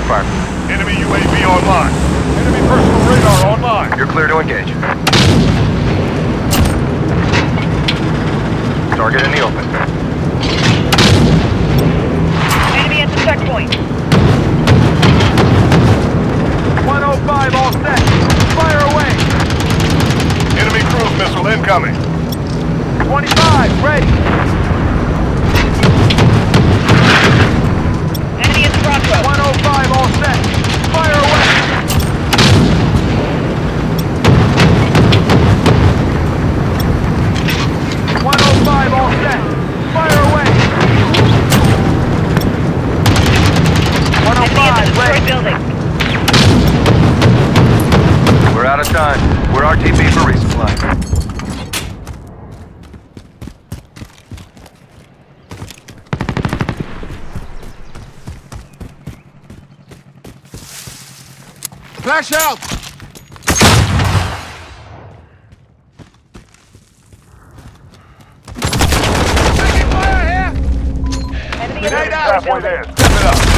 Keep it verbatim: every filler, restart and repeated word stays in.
fire. Enemy U A V online. Enemy personal radar online. You're clear to engage. Target in the open. Enemy at the checkpoint. one oh five all set. Fire away. Enemy cruise missile incoming. twenty-five ready. Enemy at the crossroads. one oh five all set. Fire away. one oh five all set. Fire away. one oh five Enemy at the ready. destroyed building. We're out of time. We're R T B for resupply. Flash out! Taking fire here! Enemy at Grenade the out! destroyed building. Step it up!